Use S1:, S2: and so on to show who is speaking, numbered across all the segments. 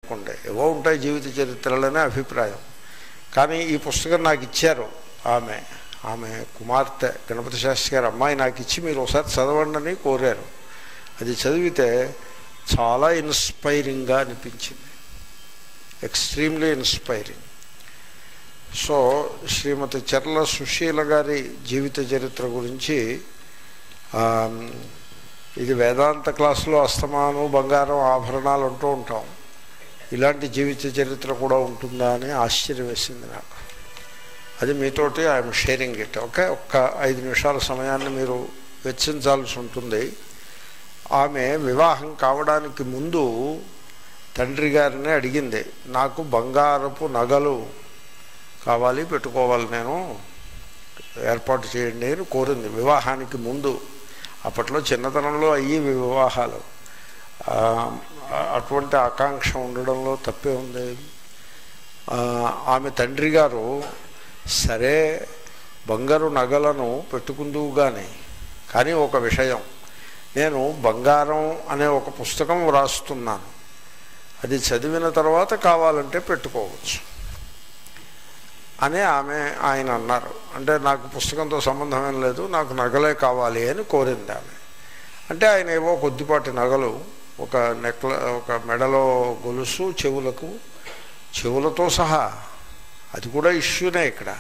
S1: అనుకోండి, ఏవో ఉంటాయి జీవిత చరిత్రలనే అభిప్రాయం. కానీ ఈ పుస్తకం నాకు ఇచ్చారు ఆమె కుమార్తె గణపతి శాస్త్రి గారు అమ్మాయి నాకు ఇచ్చి మీరు ఒకసారి చదవండి అని కోరారు. అది చదివితే చాలా ఇన్స్పైరింగ్గా అనిపించింది, extremely inspiring. So Srimati Charla Susheela గారి జీవిత చరిత్ర గురించి ఇది వేదాంత క్లాసులో అస్తమానం బంగారం ఆభరణాలు అంటూ ఉంటాం, ఇలాంటి జీవిత చరిత్ర కూడా ఉంటుందా అని ఆశ్చర్యం వేసింది నాకు. అది మీతోటి ఐఎమ్ షేరింగ్ ఇట్. ఓకే, ఒక్క 5 నిమిషాల సమయాన్ని మీరు వెచ్చించాల్సి ఉంటుంది. ఆమె వివాహం కావడానికి ముందు తండ్రి గారినే అడిగింది, నాకు బంగారపు నగలు కావాలి, పెట్టుకోవాలి, నేను ఏర్పాటు చేయండి అని కోరింది వివాహానికి ముందు. అప్పట్లో చిన్నతనంలో అయ్యి వివాహాలు, అటువంటి ఆకాంక్ష ఉండడంలో తప్పే ఉంది. ఆమె తండ్రి గారు సరే బంగారు నగలను పెట్టుకుందువు కానీ ఒక విషయం, నేను బంగారం అనే ఒక పుస్తకం వ్రాస్తున్నాను, అది చదివిన తర్వాత కావాలంటే పెట్టుకోవచ్చు అని ఆయన అన్నారు. అంటే నాకు పుస్తకంతో సంబంధమేం లేదు, నాకు నగలే కావాలి అని కోరింది ఆమె. అంటే ఆయన ఏవో కొద్దిపాటి నగలు, ఒక ఒక మెడలో గొలుసు, చెవులతో సహా, అది కూడా ఇష్యూనే ఇక్కడ,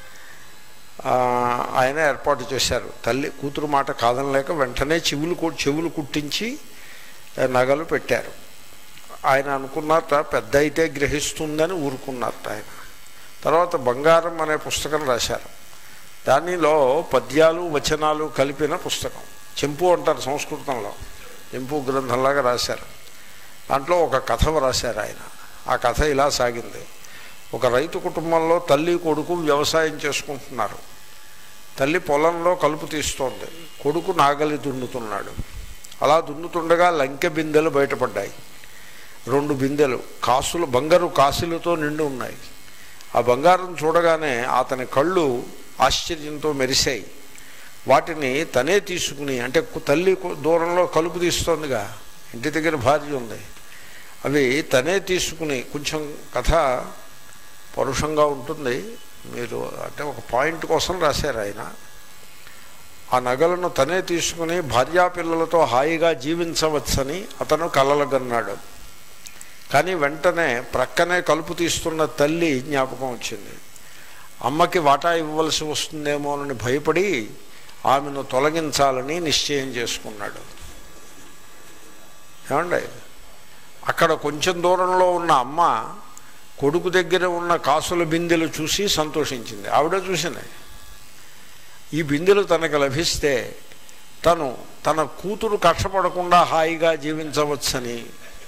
S1: ఆయన ఏర్పాటు చేశారు. తల్లి కూతురు మాట కాదనలేక వెంటనే చెవులు కుట్టించి నగలు పెట్టారు. ఆయన అనుకున్నారట పెద్ద అయితే గ్రహిస్తుందని ఊరుకున్నారట ఆయన. తర్వాత బంగారం అనే పుస్తకం రాశారు. దానిలో పద్యాలు వచనాలు కలిపిన పుస్తకం, చెంపు అంటారు సంస్కృతంలో, చెంపు గ్రంథంలాగా రాశారు. దాంట్లో ఒక కథ రాశారు ఆయన. ఆ కథ ఇలా సాగింది. ఒక రైతు కుటుంబంలో తల్లి కొడుకు వ్యవసాయం చేసుకుంటున్నారు. తల్లి పొలంలో కలుపు తీస్తోంది, కొడుకు నాగలి దున్నుతున్నాడు. అలా దున్నుతుండగా లంకె బిందెలు బయటపడ్డాయి. 2 బిందెలు బంగారు కాసులతో నిండి ఉన్నాయి. ఆ బంగారం చూడగానే అతని కళ్ళు ఆశ్చర్యంతో మెరిశాయి. వాటిని తనే తీసుకుని, అంటే తల్లి దూరంలో కలుపు తీస్తోందిగా, ఇంటి దగ్గర భార్య ఉంది, అవి తనే తీసుకుని, కొంచెం కథ పరుషంగా ఉంటుంది, మీరు అంటే ఒక పాయింట్ కోసం రాశారు ఆయన. ఆ నగలను తనే తీసుకుని భార్యాపిల్లలతో హాయిగా జీవించవచ్చని అతను కలలుగన్నాడు. కానీ వెంటనే ప్రక్కనే కలుపు తీస్తున్న తల్లి జ్ఞాపకం వచ్చింది. అమ్మకి వాటా ఇవ్వవలసి వస్తుందేమోనని భయపడి ఆమెను తొలగించాలని నిశ్చయం చేసుకున్నాడు. ఏమండి, అక్కడ కొంచెం దూరంలో ఉన్న అమ్మ కొడుకు దగ్గర ఉన్న కాసుల బిందెలు చూసి సంతోషించింది. ఆవిడ చూసింది, ఈ బిందెలు తనకు లభిస్తే తన కూతురు కష్టపడకుండా హాయిగా జీవించవచ్చని.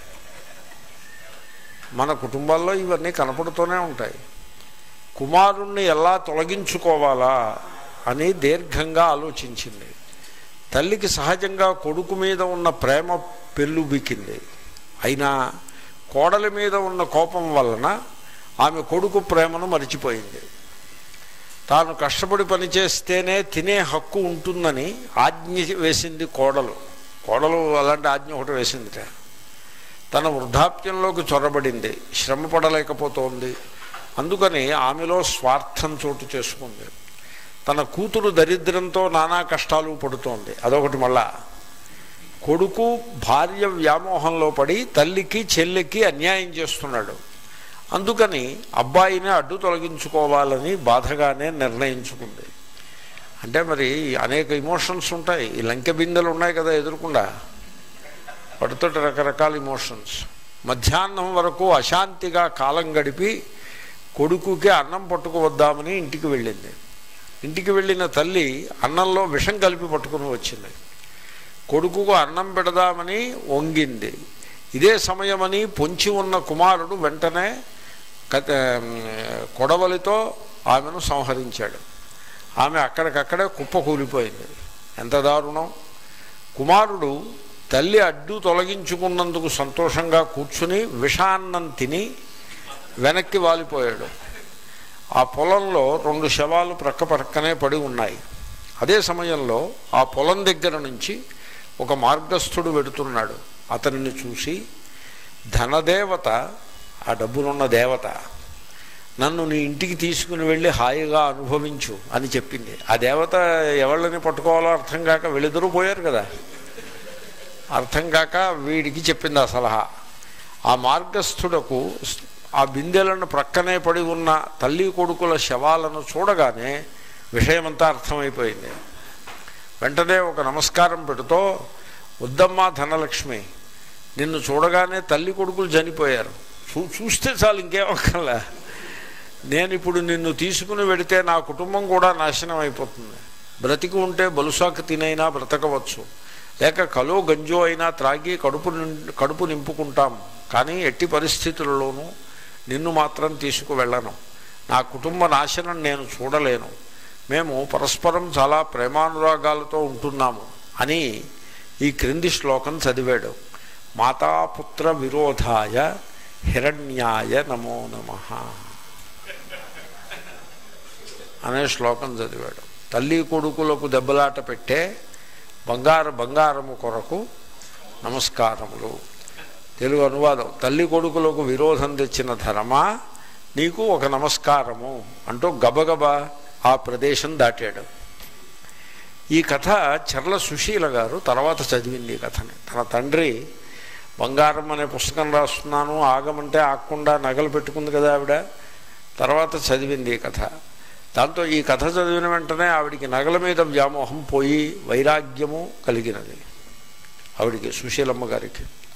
S1: మన కుటుంబాల్లో ఇవన్నీ కనపడుతూనే ఉంటాయి. కుమారుణ్ణి ఎలా తొలగించుకోవాలా అని దీర్ఘంగా ఆలోచించింది. తల్లికి సహజంగా కొడుకు మీద ఉన్న ప్రేమ పెళ్ళుబికింది. అయినా కోడలి మీద ఉన్న కోపం వలన ఆమె కొడుకు ప్రేమను మరిచిపోయింది. తాను కష్టపడి పనిచేస్తేనే తినే హక్కు ఉంటుందని ఆజ్ఞ వేసింది కోడలు. అలాంటి ఆజ్ఞ ఒకటి వేసిందిట. తన వృద్ధాప్యంలోకి చొరబడింది, శ్రమ పడలేకపోతోంది. అందుకని ఆమెలో స్వార్థం చోటు చేసుకుంది. తన కూతురు దరిద్రంతో నానా కష్టాలు పడుతోంది. అదొకటి. మళ్ళా కొడుకు భార్య వ్యామోహంలో పడి తల్లికి చెల్లికి అన్యాయం చేస్తున్నాడు. అందుకని అబ్బాయిని అడ్డు తొలగించుకోవాలని బాధగానే నిర్ణయించుకుంది. అంటే మరి అనేక ఇమోషన్స్ ఉంటాయి. ఈ లంకె బిందెలు ఉన్నాయి కదా ఎదురుకుండా, వాటితో రకరకాల ఇమోషన్స్. మధ్యాహ్నం వరకు అశాంతిగా కాలం గడిపి కొడుకుకి అన్నం పట్టుకువద్దామని ఇంటికి వెళ్ళింది. ఇంటికి వెళ్ళిన తల్లి అన్నంలో విషం కలిపి పట్టుకుని వచ్చింది. కొడుకుకు అన్నం పెడదామని వంగింది. ఇదే సమయమని పొంచి ఉన్న కుమారుడు వెంటనే కొడవలితో ఆమెను సంహరించాడు. ఆమె అక్కడికక్కడే కుప్పకూలిపోయింది. ఎంత దారుణం! కుమారుడు తల్లి అడ్డు తొలగించుకున్నందుకు సంతోషంగా కూర్చుని విషాన్నం తిని వెనక్కి వాలిపోయాడు. ఆ పొలంలో 2 శవాలు ప్రక్కనే పడి ఉన్నాయి. అదే సమయంలో ఆ పొలం దగ్గర నుంచి ఒక మార్గస్థుడు వెడుతున్నాడు. అతనిని చూసి ధనదేవత ఆ డబ్బులున్న దేవత, నన్ను నీ ఇంటికి తీసుకుని వెళ్ళి హాయిగా అనుభవించు అని చెప్పింది. ఆ దేవత ఎవళ్ళని పట్టుకోవాలో అర్థం కాక వెళ్ళిద్దరూ పోయారు కదా, అర్థం కాక వీడికి చెప్పింది ఆ సలహా. ఆ మార్గస్థుడకు ఆ బిందెలను ప్రక్కనే పడి ఉన్న తల్లి కొడుకుల శవాలను చూడగానే విషయమంతా అర్థమైపోయింది. వెంటనే ఒక నమస్కారం పెడుతూ, వద్దమ్మా ధనలక్ష్మి, నిన్ను చూడగానే తల్లి కొడుకులు చనిపోయారు, చూస్తే చాలు ఇంకేమక్కర్లే. నేను ఇప్పుడు నిన్ను తీసుకుని వెడితే నా కుటుంబం కూడా నాశనం అయిపోతుంది. బ్రతికి ఉంటే బలుసాకు తినైనా బ్రతకవచ్చు, లేక కలో గంజో అయినా త్రాగి కడుపు నింపుకుంటాం, కానీ ఎట్టి పరిస్థితులలోనూ నిన్ను మాత్రం తీసుకువెళ్ళను. నా కుటుంబ నాశనం నేను చూడలేను. మేము పరస్పరం చాలా ప్రేమానురాగాలతో ఉంటున్నాము అని ఈ క్రింది శ్లోకం చదివాడు. మాతాపుత్ర విరోధాయ హిరణ్యాయ నమో నమః అనే శ్లోకం చదివాడు. తల్లి కొడుకులకు దెబ్బలాట పెట్టే బంగారము కొరకు నమస్కారములు. తెలుగు అనువాదం: తల్లి కొడుకులకు విరోధం తెచ్చిన ధర్మా, నీకు ఒక నమస్కారము అంటూ గబగబా ఆ ప్రదేశం దాటాడు. ఈ కథ చర్ల సుశీల గారు తర్వాత చదివింది. ఈ కథని తన తండ్రి బంగారం అనే పుస్తకం రాస్తున్నాను, ఆగమంటే ఆగకుండా నగలు పెట్టుకుంది కదా ఆవిడ, తర్వాత చదివింది ఈ కథ. దాంతో ఈ కథ చదివిన వెంటనే ఆవిడికి నగల మీద వ్యామోహం పోయి వైరాగ్యము కలిగినది ఆవిడికి, సుశీలమ్మ గారికి.